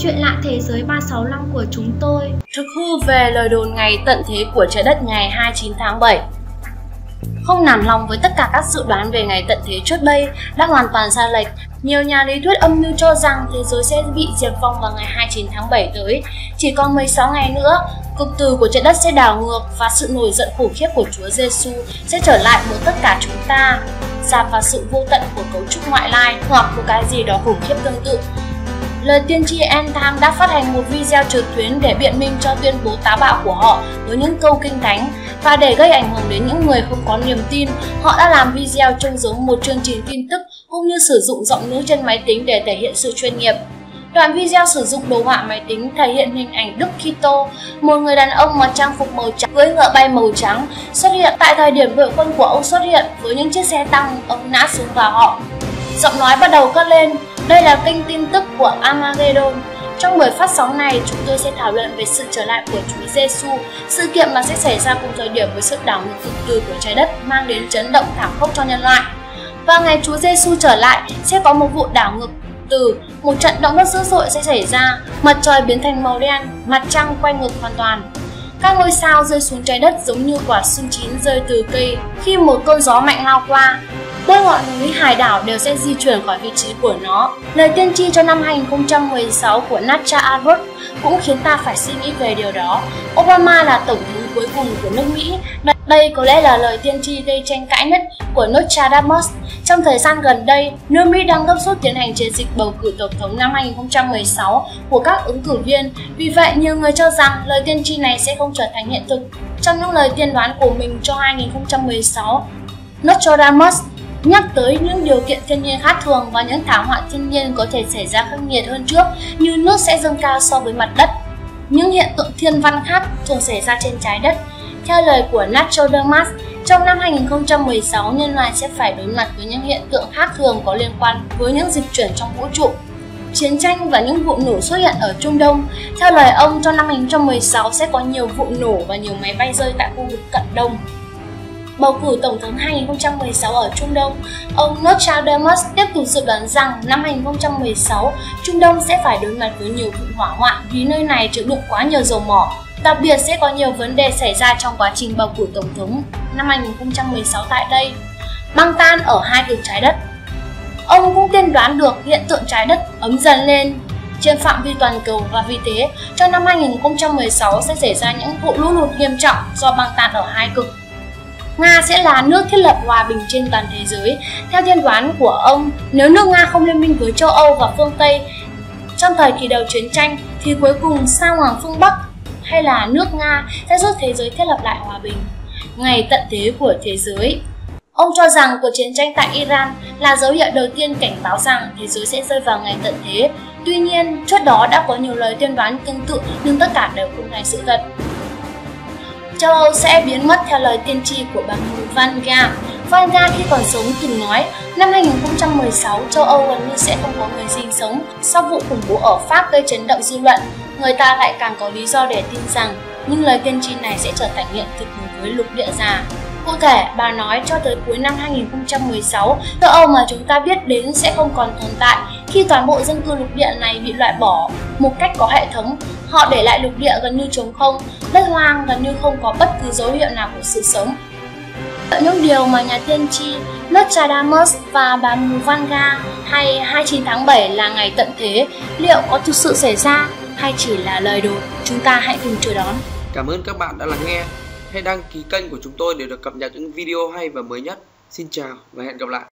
Chuyện lạ thế giới 365 của chúng tôi. Thực hư về lời đồn ngày tận thế của trái đất ngày 29 tháng 7. Không nản lòng với tất cả các dự đoán về ngày tận thế trước đây đã hoàn toàn sai lệch. Nhiều nhà lý thuyết âm mưu cho rằng thế giới sẽ bị diệt vong vào ngày 29 tháng 7 tới. Chỉ còn 16 ngày nữa, cực tử của trái đất sẽ đảo ngược và sự nổi giận khủng khiếp của Chúa Giêsu sẽ trở lại với tất cả chúng ta, dạt vào sự vô tận của cấu trúc ngoại lai hoặc một cái gì đó khủng khiếp tương tự. Lời tiên tri End Time đã phát hành một video trực tuyến để biện minh cho tuyên bố táo bạo của họ với những câu kinh thánh, và để gây ảnh hưởng đến những người không có niềm tin, họ đã làm video trông giống một chương trình tin tức cũng như sử dụng giọng nữ trên máy tính để thể hiện sự chuyên nghiệp. Đoạn video sử dụng đồ họa máy tính thể hiện hình ảnh Đức Kitô, một người đàn ông mặc trang phục màu trắng cưỡi ngựa bay màu trắng, xuất hiện tại thời điểm đội quân của ông xuất hiện với những chiếc xe tăng, ông nã súng vào họ. Giọng nói bắt đầu cất lên, đây là kênh tin tức của Armageddon. Trong buổi phát sóng này, chúng tôi sẽ thảo luận về sự trở lại của Chúa Giêsu, sự kiện mà sẽ xảy ra cùng thời điểm với sự đảo ngược cực tử của trái đất mang đến chấn động thảm khốc cho nhân loại. Và ngày Chúa Giêsu trở lại sẽ có một vụ đảo ngược tử, một trận động đất dữ dội sẽ xảy ra, mặt trời biến thành màu đen, mặt trăng quay ngược hoàn toàn. Các ngôi sao rơi xuống trái đất giống như quả sung chín rơi từ cây khi một cơn gió mạnh lao qua. Mỗi ngọn núi hải đảo đều sẽ di chuyển khỏi vị trí của nó. Lời tiên tri cho năm 2016 của Natasha Arwood cũng khiến ta phải suy nghĩ về điều đó. Obama là tổng thống cuối cùng của nước Mỹ. Đây có lẽ là lời tiên tri gây tranh cãi nhất của Nostradamus. Trong thời gian gần đây, nước Mỹ đang gấp rút tiến hành chiến dịch bầu cử tổng thống năm 2016 của các ứng cử viên. Vì vậy, nhiều người cho rằng lời tiên tri này sẽ không trở thành hiện thực. Trong những lời tiên đoán của mình cho 2016, Nostradamus nhắc tới những điều kiện thiên nhiên khác thường và những thảm họa thiên nhiên có thể xảy ra khắc nghiệt hơn trước, như nước sẽ dâng cao so với mặt đất. Những hiện tượng thiên văn khác thường xảy ra trên trái đất. Theo lời của Nostradamus, trong năm 2016, nhân loại sẽ phải đối mặt với những hiện tượng khác thường có liên quan với những dịch chuyển trong vũ trụ, chiến tranh và những vụ nổ xuất hiện ở Trung Đông. Theo lời ông, trong năm 2016 sẽ có nhiều vụ nổ và nhiều máy bay rơi tại khu vực Cận Đông. Bầu cử tổng thống 2016 ở Trung Đông, ông Nostradamus tiếp tục dự đoán rằng năm 2016, Trung Đông sẽ phải đối mặt với nhiều vụ hỏa hoạn vì nơi này chứa đựng quá nhiều dầu mỏ. Đặc biệt sẽ có nhiều vấn đề xảy ra trong quá trình bầu cử tổng thống năm 2016 tại đây. Băng tan ở hai cực trái đất. Ông cũng tiên đoán được hiện tượng trái đất ấm dần lên trên phạm vi toàn cầu, và vì thế, trong năm 2016 sẽ xảy ra những vụ lũ lụt nghiêm trọng do băng tan ở hai cực. Nga sẽ là nước thiết lập hòa bình trên toàn thế giới. Theo tiên đoán của ông, nếu nước Nga không liên minh với châu Âu và phương Tây trong thời kỳ đầu chiến tranh, thì cuối cùng sao Hoàng phương Bắc hay là nước Nga sẽ giúp thế giới thiết lập lại hòa bình. Ngày tận thế của thế giới. Ông cho rằng cuộc chiến tranh tại Iran là dấu hiệu đầu tiên cảnh báo rằng thế giới sẽ rơi vào ngày tận thế. Tuy nhiên, trước đó đã có nhiều lời tiên đoán tương tự nhưng tất cả đều không thành sự thật. Châu Âu sẽ biến mất theo lời tiên tri của bà Vanga. Vanga khi còn sống từng nói, năm 2016 châu Âu gần như sẽ không có người sinh sống. Sau vụ khủng bố ở Pháp gây chấn động dư luận, người ta lại càng có lý do để tin rằng những lời tiên tri này sẽ trở thành hiện thực với lục địa già. Cụ thể, bà nói cho tới cuối năm 2016, châu Âu mà chúng ta biết đến sẽ không còn tồn tại khi toàn bộ dân cư lục địa này bị loại bỏ một cách có hệ thống. Họ để lại lục địa gần như trống không, đất hoang gần như không có bất cứ dấu hiệu nào của sự sống. Những điều mà nhà tiên tri Nostradamus và bà Vanga hay 29 tháng 7 là ngày tận thế liệu có thực sự xảy ra hay chỉ là lời đồn? Chúng ta hãy cùng chờ đón. Cảm ơn các bạn đã lắng nghe. Hãy đăng ký kênh của chúng tôi để được cập nhật những video hay và mới nhất. Xin chào và hẹn gặp lại.